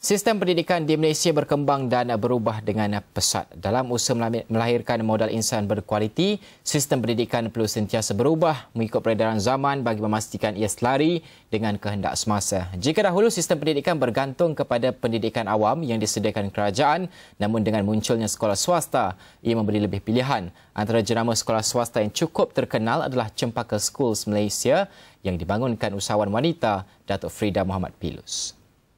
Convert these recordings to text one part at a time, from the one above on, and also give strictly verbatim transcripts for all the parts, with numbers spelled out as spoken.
Sistem pendidikan di Malaysia berkembang dan berubah dengan pesat. Dalam usaha melahirkan modal insan berkualiti, sistem pendidikan perlu sentiasa berubah mengikut peredaran zaman bagi memastikan ia selari dengan kehendak semasa. Jika dahulu sistem pendidikan bergantung kepada pendidikan awam yang disediakan kerajaan, namun dengan munculnya sekolah swasta, ia memberi lebih pilihan. Antara jenama sekolah swasta yang cukup terkenal adalah Cempaka Schools Malaysia yang dibangunkan usahawan wanita Datuk Frida Muhammad Pilus.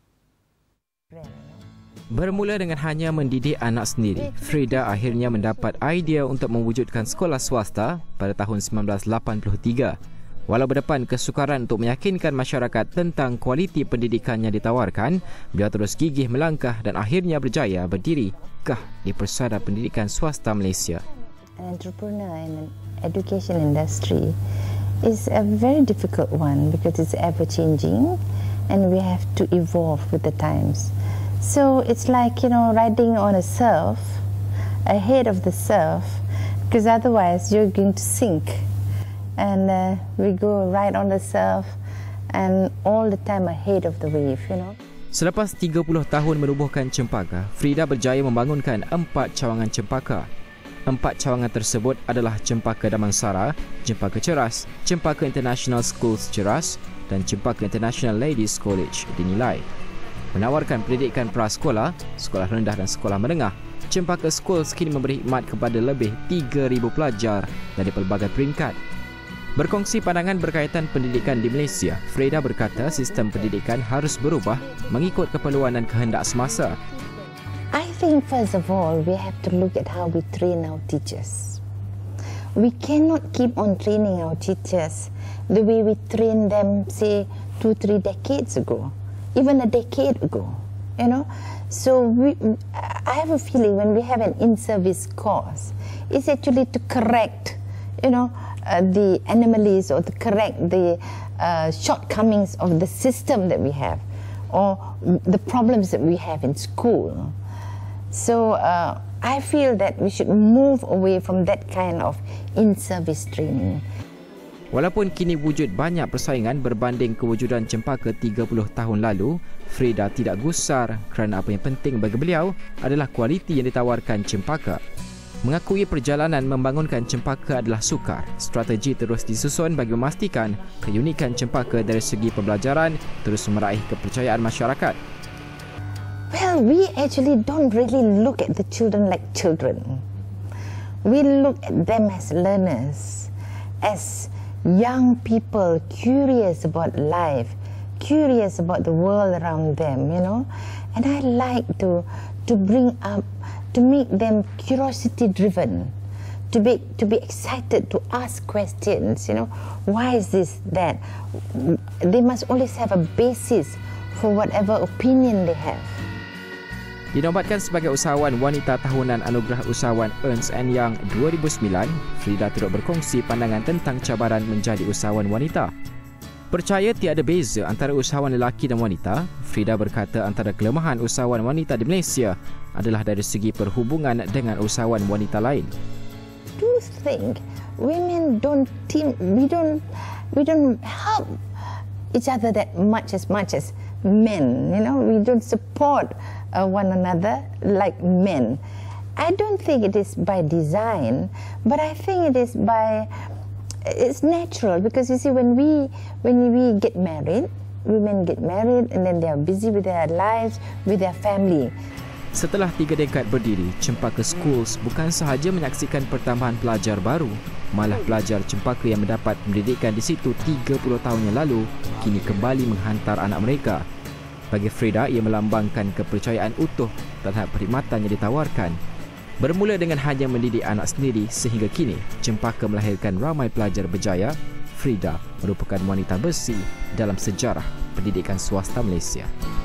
Bermula dengan hanya mendidik anak sendiri, Frida akhirnya mendapat idea untuk mewujudkan sekolah swasta pada tahun sembilan belas lapan puluh tiga. Walau berdepan kesukaran untuk meyakinkan masyarakat tentang kualiti pendidikan yang ditawarkan, beliau terus gigih melangkah dan akhirnya berjaya berdiri kah di Persada Pendidikan Swasta Malaysia. An entrepreneur in an education industry is a very difficult one because it's ever changing and we have to evolve with the times. So it's like, you know, riding on a surf, ahead of the surf, because otherwise you're going to sink. And uh, we go right on the surf and all the time ahead of the wave, you know. Selepas tiga puluh tahun menubuhkan Cempaka, Frida berjaya membangunkan empat cawangan Cempaka. Empat cawangan tersebut adalah Cempaka Damansara, Cempaka Ceras, Cempaka International Schools Ceras dan Cempaka International Ladies College di Nilai. Menawarkan pendidikan prasekolah, sekolah rendah dan sekolah menengah, Cempaka Schools kini memberi khidmat kepada lebih tiga ribu pelajar dari pelbagai peringkat. Berkongsi pandangan berkaitan pendidikan di Malaysia, Frida berkata sistem pendidikan harus berubah mengikut keperluan dan kehendak semasa. I think first of all, we have to look at how we train our teachers. We cannot keep on training our teachers the way we trained them, say, two, three decades ago, even a decade ago, you know. So we, I have a feeling when we have an in-service course, it's actually to correct, you know, uh, the anomalies or to correct the uh, shortcomings of the system that we have or the problems that we have in school. So uh, I feel that we should move away from that kind of in-service training. Walaupun kini wujud banyak persaingan berbanding kewujudan Cempaka tiga puluh tahun lalu, Frida tidak gusar kerana apa yang penting bagi beliau adalah kualiti yang ditawarkan Cempaka. Mengakui perjalanan membangunkan Cempaka adalah sukar, strategi terus disusun bagi memastikan keunikan Cempaka dari segi pembelajaran terus meraih kepercayaan masyarakat. Well, we actually don't really look at the children like children. We look at them as learners, as young people curious about life, curious about the world around them, you know. And I like to to bring up, to make them curiosity driven, to be to be excited, to ask questions, you know. Why is this, that? They must always have a basis for whatever opinion they have. Dinobatkan sebagai usahawan wanita tahunan Anugerah Usahawan Ernst and Young dua ribu sembilan, Frida turut berkongsi pandangan tentang cabaran menjadi usahawan wanita. Percaya tiada beza antara usahawan lelaki dan wanita, Frida berkata antara kelemahan usahawan wanita di Malaysia adalah dari segi perhubungan dengan usahawan wanita lain. Do you think women don't team, we don't we don't help each other that much as much as men, you know, we don't support uh, one another like men. I don't think it is by design, but I think it is by, it's natural, because you see, when we when we get married, women get married and then they are busy with their lives, with their family. Setelah tiga dekad berdiri, Cempaka Schools bukan sahaja menyaksikan pertambahan pelajar baru, malah pelajar Cempaka yang mendapat pendidikan di situ tiga puluh tahun yang lalu kini kembali menghantar anak mereka. Bagi Frida, ia melambangkan kepercayaan utuh terhadap perkhidmatan yang ditawarkan. Bermula dengan hanya mendidik anak sendiri sehingga kini Cempaka melahirkan ramai pelajar berjaya, Frida merupakan wanita besi dalam sejarah pendidikan swasta Malaysia.